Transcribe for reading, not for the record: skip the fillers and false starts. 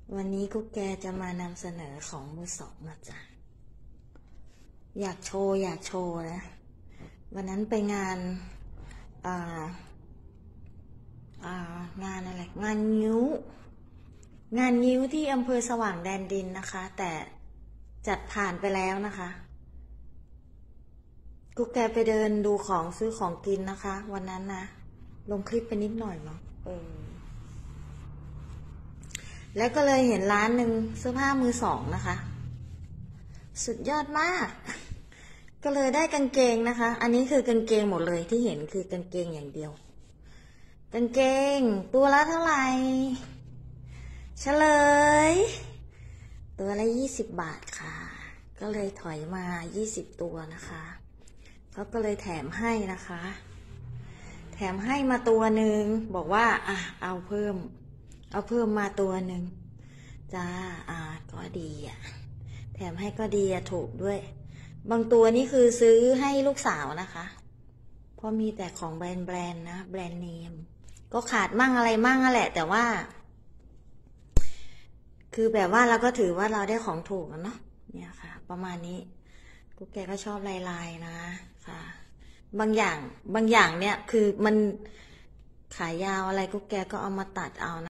วันนี้กุ๊กแกจะมานำเสนอของมือสองนะจ๊ะอยากโชว์นะวันนั้นไปงานงานอะไรงานงิ้วที่อำเภอสว่างแดนดินนะคะแต่จัดผ่านไปแล้วนะคะกุ๊กแกไปเดินดูของซื้อของกินนะคะวันนั้นนะลงคลิปไปนิดหน่อยมั้งแล้วก็เลยเห็นร้านหนึ่งเสื้อผ้ามือสองนะคะสุดยอดมากก็เลยได้กางเกงนะคะอันนี้คือกางเกงหมดเลยที่เห็นคือกางเกงอย่างเดียวกางเกงตัวละเท่าไหร่เฉลยตัวละ20 บาทค่ะก็เลยถอยมา20ตัวนะคะเขาก็เลยแถมให้นะคะแถมให้มาตัวหนึ่งบอกว่าเอาเพิ่มมาตัวหนึ่งจ้าก็ดีแถมให้ก็ดีถูกด้วยบางตัวนี่คือซื้อให้ลูกสาวนะคะเพราะมีแต่ของแบรนด์นะแบรนด์เนมก็ขาดมั่งอะไรมั่งนั่นแหละแต่ว่าคือแบบว่าเราก็ถือว่าเราได้ของถูกเนาะเนี่ยค่ะประมาณนี้กุ๊กแกก็ชอบลายนะค่ะบางอย่างเนี่ยคือมันขายาวอะไรกุ๊กแกก็เอามาตัดเอานะ